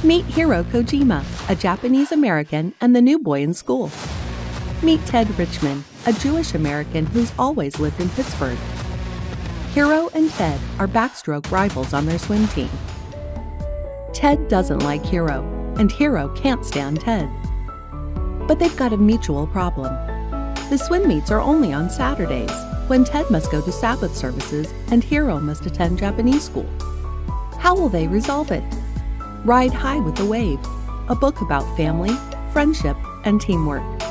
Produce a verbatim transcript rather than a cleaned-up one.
Meet Hiro Kojima, a Japanese-American and the new boy in school. Meet Ted Richman, a Jewish-American who's always lived in Pittsburgh. Hiro and Ted are backstroke rivals on their swim team. Ted doesn't like Hiro, and Hiro can't stand Ted. But they've got a mutual problem. The swim meets are only on Saturdays, when Ted must go to Sabbath services and Hiro must attend Japanese school. How will they resolve it? Ride High with the Wave, a book about family, friendship, and teamwork.